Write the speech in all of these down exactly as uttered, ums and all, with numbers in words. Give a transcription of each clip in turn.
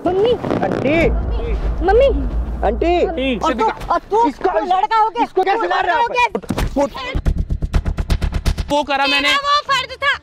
Mummy, aunty, mummy, aunty, और तू, और तू, इसको लड़का हो गया, इसको कैसे मार रहा है? वो करा मैंने, वो फर्ज था।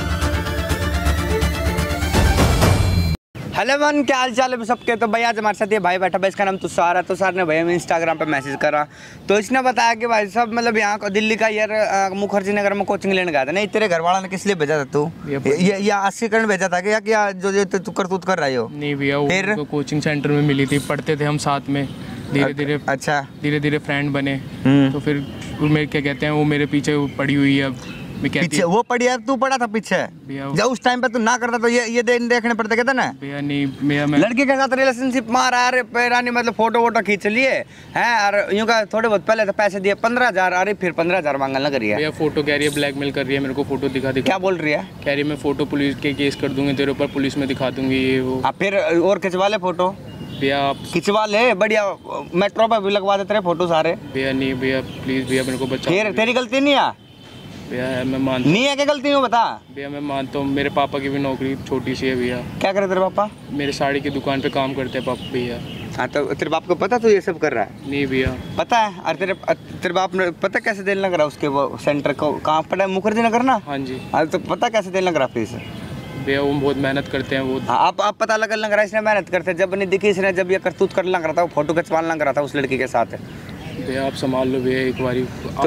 हेलो वन, क्या हाल चाल है सबके। तो भाई आज हमारे साथ ये भाई बैठा भाई, इसका नाम तुषार है। तुषार ने भाई हमें इंस्टाग्राम पे मैसेज करा, तो इसने बताया कि भाई सब मतलब यहाँ दिल्ली का यार मुखर्जी नगर में कोचिंग लेने गया था। नहीं, तेरे घर वाला ने किस लिए भेजा था तू? ये या आशी करने भेजा था कि या क्या जो जो तू करतूत कर रही हो? नहीं भैया, वो कोचिंग सेंटर में मिली थी, पढ़ते थे हम साथ में, धीरे धीरे अच्छा धीरे धीरे फ्रेंड बने। तो फिर मेरे क्या कहते हैं, वो मेरे पीछे पड़ी हुई है। पीछे वो पड़ी है, तू पड़ा था पीछे? जब उस टाइम पे तू ना करता तो ये ये दे, देखने पड़ते कहते ना भैया। नहीं भैया, मैं लड़की के साथ रिलेशनशिप मार आ रहे पैरानी मतलब फोटो वोटो खींच लिए हैं और यूं का थोड़े बहुत पहले तो पैसे दिए पंद्रह हजार अरे फिर पंद्रह हजार मांगना करिए। भैया फोटो कह रही है, ब्लैकमेल कर रही है मेरे को, फोटो दिखा दिखा। क्या बोल रही है? कह रही है मैं फोटो पुलिस के केस कर दूंगी तेरे ऊपर, पुलिस में दिखा दूंगी ये वो। आप फिर और खिंचवा ले फोटो भैया, आप खिंचवा ले, बढ़िया मेट्रो पे भी लगवा देते रहे फोटो सारे। भैया नहीं भैया, प्लीज भैया मेरे को बचा। फिर तेरी गलती नहीं है? भैया मैं मानता नहीं है, क्या गलती हूँ बता। भैया मैं मानता हूँ, मेरे पापा की भी नौकरी छोटी सी है भैया। क्या करे तेरे पापा? मेरे साड़ी की दुकान पे काम करते हैं पापा भैया। हाँ तो तेरे बाप को पता तू ये सब कर रहा है? नहीं भैया पता है। और तेरे तेरे बाप ने पता कैसे देने लग रहा उसके वो सेंटर को कहाँ पड़ा है? मुखर्जी नगर ना? हाँ जी। हाँ तो पता कैसे देने लग रहा फीस? भैया वो बहुत मेहनत करते हैं वो। हाँ, आप आप पता लगने लग रहा है इसने मेहनत करते। जब नहीं दिखी इसने, जब ये करतूत करने लग रहा था, वो फोटो खिंचवाने लग रहा था उस लड़की के साथ। भैया आप संभाल लो भैया एक बारी।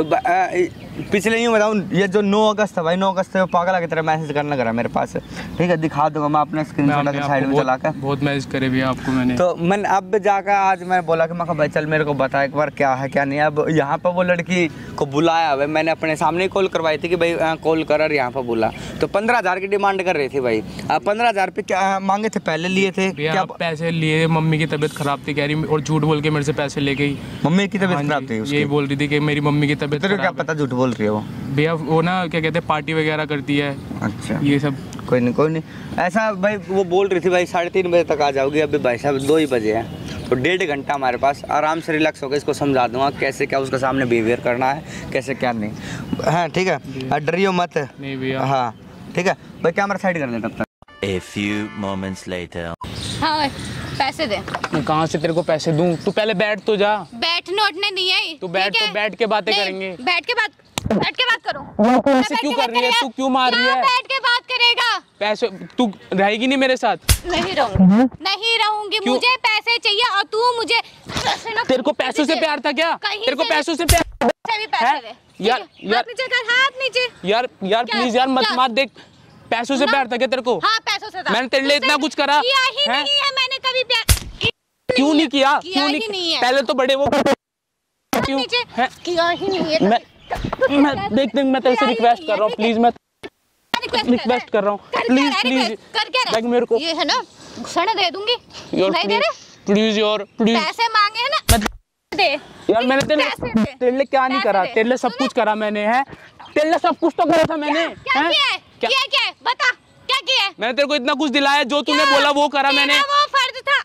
तो पिछले यूँ बताऊँ, ये जो नौ अगस्त है भाई, नौ अगस्त से पागल की तरह मैसेज करने लगा मेरे पास। ठीक है, दिखा दूंगा मैं अपने स्क्रीनशॉट साइड में चला कर। बहुत मैसेज करे भैया आपको मैंने। तो मैंने अब जाकर आज मैं बोला कि मैं भाई चल मेरे को बता एक बार क्या है क्या नहीं। अब यहाँ पर वो लड़की को बुलाया हुआ, मैंने अपने सामने कॉल करवाई थी कि भाई कॉल कर और यहाँ पर बोला। तो पंद्रह हज़ार की डिमांड कर रही थी भाई। पंद्रह हज़ार पे क्या मांगे थे? पहले लिए थे क्या? पैसे लिए, मम्मी की तबीयत खराब थी कह रही, और झूठ बोल के मेरे से पैसे ले गई। मम्मी की तबीयत खराब थी? यही बोल रही थी कि मेरी मम्मी की तबीयत। तेरे को क्या पता झूठ बोल रही है वो? भैया वो ना क्या कहते हैं, पार्टी वगैरह करती है। अच्छा ये सब। कोई नहीं कोई नहीं, ऐसा भाई वो बोल रही थी भाई साढ़े तीन बजे तक आ जाओगी। अभी भाई साहब दो ही बजे हैं, तो डेढ़ घंटा हमारे पास, आराम से रिलैक्स होकर इसको समझा दूंगा कैसे क्या उसके सामने बिहेवियर करना है, कैसे क्या नहीं। हाँ ठीक है, डरियो मत। नहीं भैया। हाँ ठीक है भाई, कैमरा साइड कर ले तब तक। A few moments later. हाँ पैसे दे। मैं कहाँ से तेरे को पैसे दूँ? तू पहले बैठ तो जा। बैठने उठने नहीं है। तू बैठ तो बैठ के बातें करेंगे। बैठ के बात बैठ के बात करो। ऐसे क्यों कर रही है तू? क्यों मार रही है? बैठ के बात करेगा। पैसे तू रहेगी नहीं मेरे साथ? नहीं रहूंगी, नहीं रहूंगी। मुझे पैसे चाहिए और तू मुझे पैसे ना। तेरे को पैसों से प्यार था क्या? तेरे को पैसों से प्यार? भी पैसे दे यार यार नीचे कर, हाथ नीचे। यार यार प्लीज यार मत मार, देख पैसों से प्यार था क्या तेरे को? हाँ पैसों से था। मैंने तेरे लिए इतना कुछ करा किया ही नहीं है मैंने कभी प्यार। क्यों नहीं किया? क्यों नहीं? पहले तो बड़े वो क्यों है? किया ही नहीं है। मैं मैं देख देख मैं तेरे से रिक्वेस्ट कर रहा हूँ, प्लीज मैं रिक्वेस्ट कर रहा हूँ, प्लीज प्लीज देख मेरे को। ये है ना घुसने दे दूंगी। नहीं दे रहे? प्लीज यार प्लीज। पैसे मांगे हैं ना दे। यार मैंने तेरे तेरे लिए क्या नहीं करा? तेरे लिए सब कुछ करा मैंने, है तेरे लिए सब कुछ तो करा था मैंने। क्या किया है? क्या किया है? बता क्या किया है? मैंने तेरे को इतना कुछ दिलाया, जो तूने बोला वो करा मैंने। वो फर्ज था।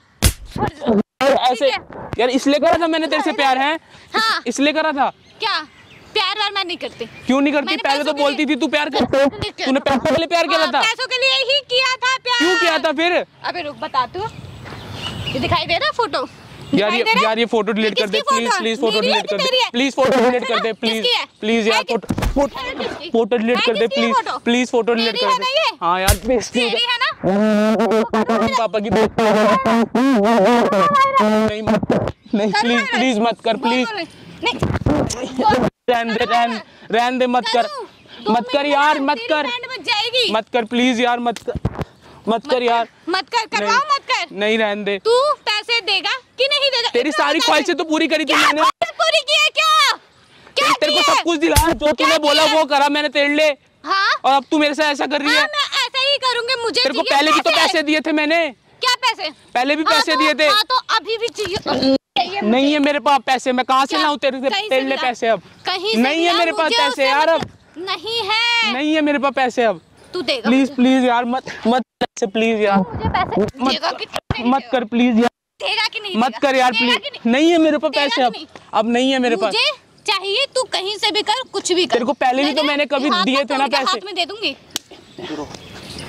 ऐसे यार इसलिए करा था मैंने तेरे से प्यार, है इसलिए करा था। क्या प्यार वार मैं नहीं करती? क्यों नहीं करती? पहले तो बोलती थी तू प्यार करती। तूने पैसों के लिए प्यार किया था? पैसों के लिए ही किया था प्यार। क्यों किया था फिर? अबे रुक बता तू। ये दिखाई दे रहा फोटो? यार ये यार ये फोटो डिलीट कर दे प्लीज, प्लीज फोटो डिलीट कर दे प्लीज, फोटो डिलीट कर दे प्लीज प्लीज यार, फोटो फोटो डिलीट कर दे प्लीज प्लीज, फोटो डिलीट कर दे। हाँ यार बेइज्जती है ना पापा की। नहीं नहीं प्लीज प्लीज मत कर, प्लीज रहन दे रहन रहन दे, मत कर मत कर यार, मत कर मत कर प्लीज यार, मत कर मत कर यार, मत कर करवाओ मत कर। नहीं रहने दे। तू पैसे देगा कि नहीं देगा? तेरी सारी ख्वाहिशें तो पूरी करी थी मैंने। पूरी की है क्या? क्या तेरे को सब कुछ दिलाया, जो तूने बोला वो करा मैंने तेरे लिए। हाँ? और अब तू मेरे से ऐसा कर रही है। मैं ऐसा ही करूंगी। मुझे तेरे को पहले भी तो पैसे दिए थे मैंने। क्या पैसे? पहले भी पैसे दिए थे। हाँ तो अभी भी चाहिए। नहीं है मेरे पास पैसे, मैं कहाँ से लाऊं तेरे से तेरे लिए पैसे? अब नहीं है मेरे पास पैसे यार, अब नहीं है नहीं है मेरे पास पैसे अब। तू देगा? प्लीज प्लीज यार मत मत से प्लीज यार मुझे पैसे देगा कि मत कर प्लीज यार, देगा कि नहीं? मत कर यार प्लीज। नहीं है मेरे पास पैसे अब, अब नहीं है मेरे पास। मुझे चाहिए तू कहीं से भी कर, कुछ भी कर। तेरे को पहले भी तो मैंने कभी दिए थे ना पैसे। हाथ में दे दूंगी।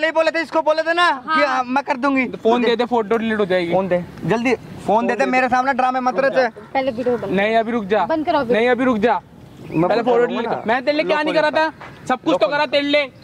पहले ही बोले थे, इसको बोले थे ना कि हाँ, मैं कर दूंगी। फोन दे दे, फोटो डिलीट हो जाएगी। फोन दे जल्दी, फोन दे दे, मेरे सामने ड्रामे मत रच। पहले वीडियो बंद नहीं अभी रुक जा, बंद कराओ। नहीं अभी रुक जा, पहले फोटो डिलीट कर। मैं तेरे लिए क्या नहीं करा था, सब कुछ तो करा तेरे लिए।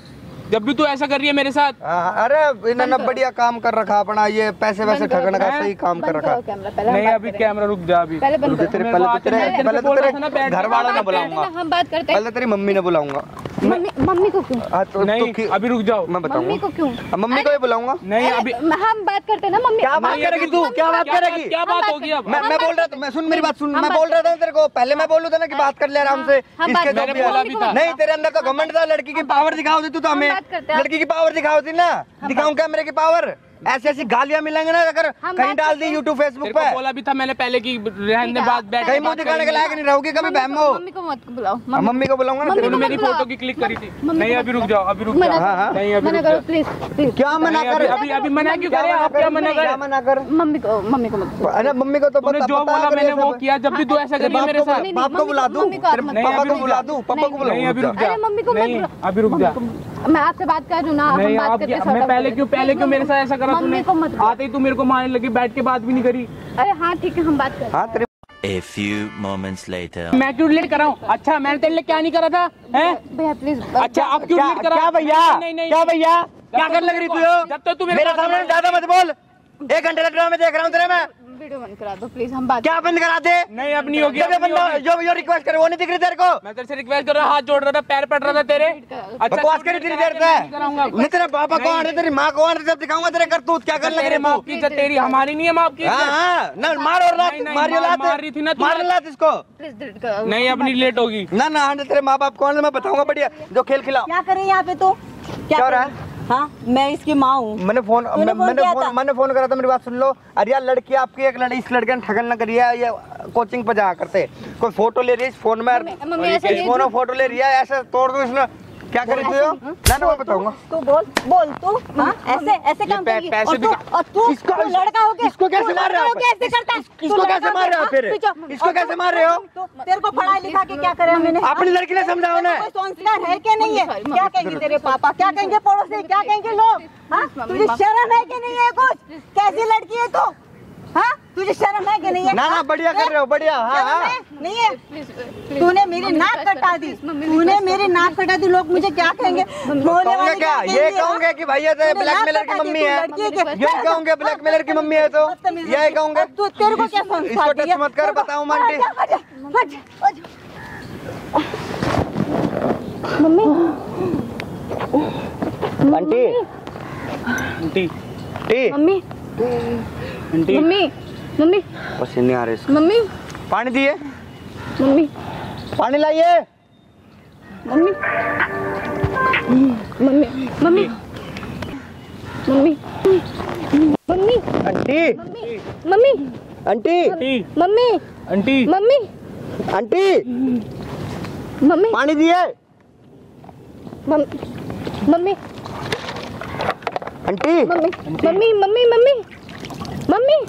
जब भी तू ऐसा कर रही है मेरे साथ। हाँ, अरे इन्होंने बढ़िया काम कर रखा अपना, ये पैसे वैसे ठगने का सही काम कर रखा। कैमरा पहले नहीं अभी कैमरा रुक जा अभी। पहले बंद करो। तेरे पहले तो तेरे पहले तो तेरे घर वालों ने बुलाऊंगा, हम बात करते हैं। पहले तेरी मम्मी ने बुलाऊंगा। मम्मी मम्मी को क्यों? हाँ, तो नहीं तो अभी रुक जाओ। मैं बताऊंगा मम्मी को क्यों? मम्मी को ही बुलाऊंगा। नहीं अभी हम बात करते हैं ना मम्मी। क्या बात करेगी तू? क्या बात करेगी? क्या बात होगी अब? मैं मैं बोल रहा था, मैं सुन मेरी बात सुन, मैं बोल रहा था तेरे को पहले, मैं बोलू था ना कि बात कर ले आराम से। इसके जो भी है नहीं, तेरे अंदर का घमंड था, लड़की की पावर दिखाओ थी तू तो हमें, लड़की की पावर दिखाओ थी ना, दिखाऊं कैमरे की पावर। ऐसी ऐसी गालियां मिलेंगे ना अगर कहीं डाल दी यूट्यूब फेसबुक पे। बोला भी था मैंने पहले की रहने बात बैठ कहीं मुंह दिखाने के लायक नहीं रहोगी कभी बहमो। मम्मी को मत बुलाओ। मम्मी को बुलाऊंगा ना। तूने मेरी फोटो की क्लिक करी थी। नहीं अभी रुक जाओ, अभी रुक जाओ। नहीं अभी मना करो प्लीज प्लीज। क्या मना कर? अभी अभी मना क्यों करे आप? क्या मना करे? क्या मना कर? मम्मी को मम्मी को मत। अरे मम्मी को तो तूने जो बोला मैंने वो किया। जब भी तू ऐसा करिए मेरे साथ। बाप को बुला दूं, पापा को बुला दूं, पापा को नहीं अभी बुलाऊं। रुक जा। अरे मम्मी को नहीं मत। अभी रुक जा। मैं आपसे बात कर रही हूँ ना, हम नहीं बात आप करते हैं। मैं पहले क्यों पहले क्यों मेरे साथ ऐसा करा तूने? मम्मी को मत। आते ही तू मेरे को मारने लगी, बैठ के बात भी नहीं करी। अरे हाँ ठीक है हम बात करते हाँ तेरे A few moments later. मैं क्यों डिलीट कराऊं? अच्छा मैंने तेरे लिए क्या नहीं करा था? हैं? हैं। भैया प्लीज। अच्छा अब क्यों डिलीट करा? क्या भैया? नहीं नहीं क्या भैया? क्या कर लग रही तू? जब तक तू मेरे सामने ज्यादा मत बोल। एक घंटे लग रहा मैं देख रहा हूँ तेरे में। वीडियो बंद करा दो प्लीज, हम बात। क्या बंद करा दे? नहीं अब नहीं होगी। जब ये बंदा जो जो रिक्वेस्ट करे वो नहीं दिख रही तेरे को? मैं तेरे से रिक्वेस्ट कर रहा, हाथ जोड़ रहा था, पैर पड़ रहा था तेरे। अच्छा बकवास करी तेरी देर से। नहीं तेरे पापा कौन है, तेरी माँ कौन है, जब दिखाऊंगा तेरे करतूत क्या कर लग तेरे रही माँ की इज्जत तेरी, हमारी नहीं है माँ की हाँ इज्जत। हाँ ना मार और लात, नहीं, नहीं, मारियो मार- लात, मार रही थी ना तू। मार लात इसको। प्लीज डिलीट करो। नहीं अब नहीं लेट होगी। ना ना हाँ तेरे माँ बाप कौन है मैं बताऊंगा बढ़िया, जो खेल खिलाओ। क्या करे यहाँ पे तो? क्या हो रहा है? हाँ मैं इसकी माँ हूँ। मैंने फोन तूने मैं, फोन मैंने किया फोन था? मैंने फोन करा था, मेरी बात सुन लो। अरे यार लड़की आपकी एक लड़की, इस लड़के ने ठगन ना करी है, ये कोचिंग पे जा करते कोई फोटो ले रही है इस फोन में, मम्मी ऐसे इस फोन में फोटो ले रही है, ऐसे तोड़ दो इसने। क्या कर रही हो? ना ना मैं बताऊंगा। तू बोल बोल तू हाँ ऐसे ऐसे काम पै- करेगी पैसे और तू दिखा- और तू इसको- तू लड़का हो के इसको कैसे तू मार रहे हो लड़का हो के आप? ऐसे करता है? इसको तू कैसे लड़का मार रहे हो हो के, फिर? हाँ, पीछे। इसको और कैसे तू- मार रहे हो? तू- तेरे को पढ़ाई लिखा के क्या करे मैंने? अपनी लड़की ने समझाओ ना। कोई संस्कार है कि नहीं है? क्या कहेंगे तेरे पापा, क्या कहेंगे पड़ोसी, क्या कहेंगे लोग? हाँ तुझे शर्म है कि नहीं है कुछ? कैसी लड़की है तू? हाँ तुझे शर्म है कि नहीं है? ना ना बढ़िया कर रहे हो, बढ़िया। हाँ शर्म हाँ है? नहीं है? तूने मेरी नाक कटा दी, तूने मेरी नाक कटा दी, लोग मुझे क्या कहेंगे? बोलने कहूंगे वाले क्या? ये कहेंगे, कहूंगे हाँ? कि भैया तो तूने ब्लैकमेलर नाक की कटा दी, मम्मी तू है, लड़की है क्या? यही कहूंगे ब्लैकमेलर की मम्मी है तो बदतमीज यही कहूंगे। और तू तेरे को क्या संस्कार इसको टच दिया? मत कर, बताऊं मैं आंटी। आजा, आजा, आजा, आजा। मम्मी आंटी आंटी टी मम्मी आंटी मम्मी मम्मी पसीने आ रहे इसको। मम्मी पानी दिए, मम्मी पानी लाइए। Mummy mummy mummy mummy mummy aunty mummy aunty aunty mummy aunty mummy aunty mummy पानी दिए। Mummy aunty mummy mummy mummy mummy mummy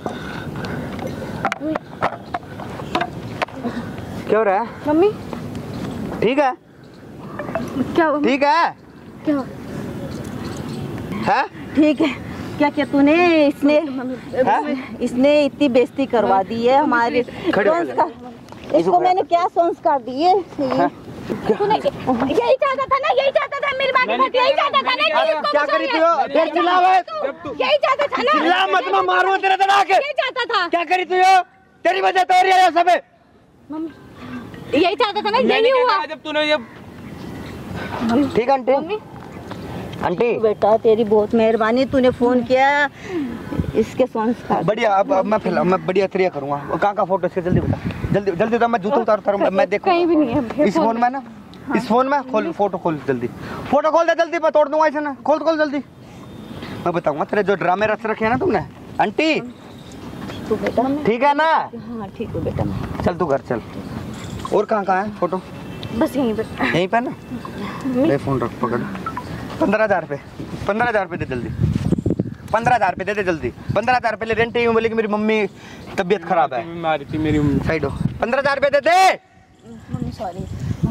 क्या हो रहा है? मम्मी ठीक है क्या हुआ? ठीक है क्या हुआ? है ठीक है क्या क्या तूने इसने इसने इतनी बेइज्जती करवा दी है हमारे खड़े हो जाओ। संस्कार। इसको मैंने क्या संस्कार दिए? तूने यही चाहता था ना, यही चाहता था मेरी माँ के साथ, यही चाहता था ना कि इसको क्या गुस्सा करी नहीं तू? आए। फिर चिल्ला बे। यही चाहता था ना, चिल्ला मत, मैं मारूं तेरे तरह आके। यही चाहता था क्या करी तू? तेरी वजह तो हो रही है सब। मम्मी यही चाहता था ना, यही हुआ। जब तूने जब ठीक है आंटी आंटी बेटा तेरी बहुत मेहरबानी, तूने फोन किया इसके संस्कार। बढ़िया। अब अब मैं फिलहाल मैं बढ़िया तरीका करूंगा। कहाँ का फोटो इसके जल्दी बता, जल्दी जल्दी तो मैं जूता उतार उतारूं, मैं देखूं कहीं भी नहीं है इस फोन में ना, इस फोन में खोल फोटो खोल जल्दी, फोटो खोल दे जल्दी, मैं तोड़ दूंगा इसे ना, खोल खोल जल्दी। मैं बताऊंगा तेरे जो ड्रामे रच रखे हैं ना तुमने। आंटी तू बेटा ठीक है ना? हाँ ठीक है बेटा मैं चल तू घर चल। और कहाँ कहाँ है फोटो? बस यहीं पे। यहीं पे ना, ले फोन रख पकड़। पंद्रह हजार रुपये पंद्रह हजार रुपये दे जल्दी, पंद्रह हजार रुपये दे दे जल्दी। पंद्रह हजार रुपये ले, रेंट ही बोले कि मेरी मम्मी तबीयत खराब है, मारी थी मेरी मम्मी। साइड हो। पंद्रह हजार रुपये दे दे। Mummy sorry.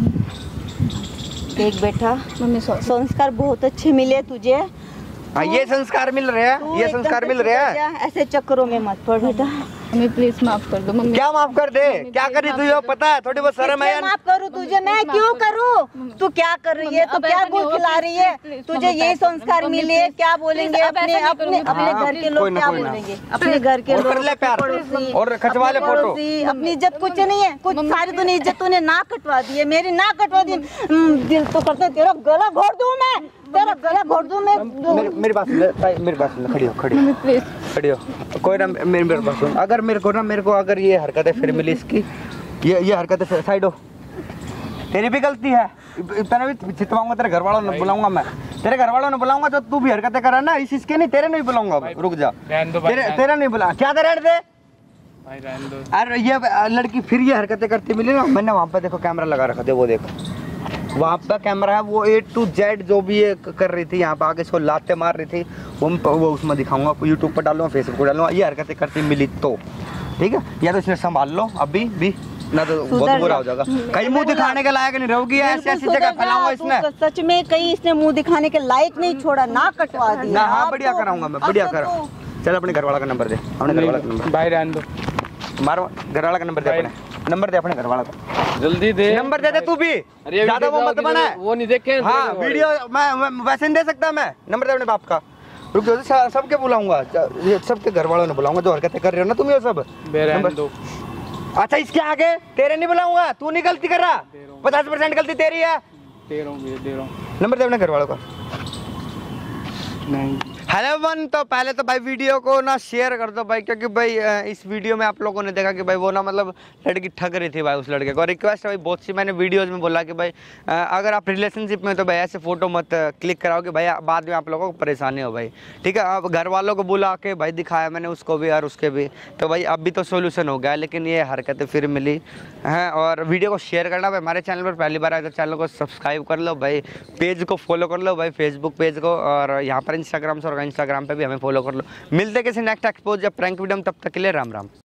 देख बेटा मम्मी सॉरी। संस्कार बहुत अच्छे मिले तुझे। हाँ ये संस्कार मिल रहे हैं, तू ये एकदम संस्कार से मिल रहे हैं। सुधर जा, ऐसे चक्करों में मत पड़ बेटा। मम्मी प्लीज माफ कर दो मम्मी। क्या माफ कर दे? क्या करी तुझे पता है? थोड़ी बहुत शर्म है मैं माफ करूँ तुझे? मैं क्यों करूँ? तू क्या कर रही है? तू क्या गुड़ खिला रही है? तुझे ये संस्कार मिले, क्या बोलेंगे अपने अपने अपने घर के लोग, क्या बोलेंगे अपने घर के लोग? पड़ोसी और खिंचवा ले फोटो। अपनी इज्जत कुछ नहीं है, कुछ सारी तूने इज्जत तूने ना कटवा दी है, मेरी ना कटवा दी। दिल तो करते तेरा गला घोट दूं मैं, तेरा गला घोट दूं मैं। मेरी मेरी बात सुन ले, मेरी बात सुन ले, खड़ी हो खड़ी हो प्लीज खड़ी हो। कोई ना मेरी मेरी बात सुन, अगर मेरे को ना मेरे को अगर ये हरकतें फिर मिली इसकी, ये ये हरकतें साइड हो, तेरी भी गलती है। इतना भी चितवाऊंगा, तेरे घर वालों ने बुलाऊंगा मैं, तेरे घर वालों ने बुलाऊंगा जो तू भी हरकतें करा ना, इस इसके नहीं, तेरे नहीं बुलाऊंगा। रुक जा, तेरे तेरा नहीं बुला, क्या दे रेड दे। अरे ये लड़की फिर ये हरकतें करती मिली ना, मैंने वहाँ पे देखो कैमरा लगा रखा था, वो देखो वहाँ पे कैमरा है, वो ए टू जेड जो भी ये कर रही थी यहाँ पे आगे इसको लाते मार रही थी, वो वो उसमें दिखाऊंगा, यूट्यूब पर डालूंगा, फेसबुक पर डालूंगा। ये हरकतें करती मिली तो ठीक है, या तो इसने संभाल लो अभी भी, ना तो बहुत बुरा हो जाएगा। कहीं मुंह दिखाने के लायक नहीं रहोगी, ऐसी ऐसी जगह फैलाऊंगा इसने। सच में कहीं इसने मुंह दिखाने के लायक नहीं छोड़ा, ना कटवा दिया ना। हाँ बढ़िया कराऊंगा मैं, बढ़िया करा। चल अपने घर वाला का नंबर दे, अपने घर वाला का नंबर भाई रहने दो, मारो घर वाला का नंबर दे, अपने नंबर दे अपने घर वाला का, जल्दी दे नंबर दे दे तू भी, ज्यादा वो मत बना। वो नहीं देखे हाँ वीडियो मैं, मैं वैसे नहीं दे सकता मैं, नंबर दे अपने बाप का। रुक जाओ, सबके बुलाऊंगा, ये सबके घर वालों ने बुलाऊंगा जो हरकतें कर रहे हो ना तुम ये सब। नंबर दो। अच्छा इसके आगे तेरे नहीं बुलाऊंगा, तू नहीं गलती कर रहा, पचास परसेंट गलती तेरी है। दे रहा हूँ दे रहा हूँ नंबर दे अपने घर वालों का। नहीं हेलो वन, तो पहले तो भाई वीडियो को ना शेयर कर दो भाई, क्योंकि भाई इस वीडियो में आप लोगों ने देखा कि भाई वो ना मतलब लड़की ठग रही थी भाई उस लड़के को। रिक्वेस्ट है भाई बहुत सी, मैंने वीडियोस में बोला कि भाई अगर आप रिलेशनशिप में तो भाई ऐसे फोटो मत क्लिक कराओ कि भाई बाद में आप लोगों को परेशानी हो भाई, ठीक है। अब घर वालों को बुला के भाई दिखाया मैंने उसको भी और उसके भी, तो भाई अब भी तो सोल्यूशन हो गया, लेकिन ये हरकतें फिर मिली हैं। और वीडियो को शेयर करना भाई, हमारे चैनल पर पहली बार आए तो चैनल को सब्सक्राइब कर लो भाई, पेज को फॉलो कर लो भाई, फेसबुक पेज को, और यहाँ पर इंस्टाग्राम से और इंस्टाग्राम पर भी हमें फॉलो कर लो। मिलते किसी नेक्स्ट एक्सपोज या प्रैंक वीडियो में, तब तक के लिए राम राम।